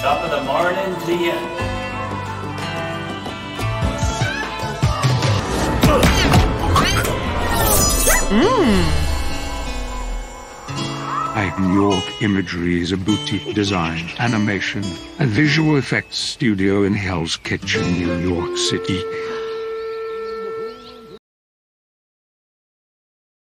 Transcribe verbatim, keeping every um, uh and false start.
Top of the morning to you. Mmm. iamYork Imagery is a boutique design, animation, and visual effects studio in Hell's Kitchen, New York City.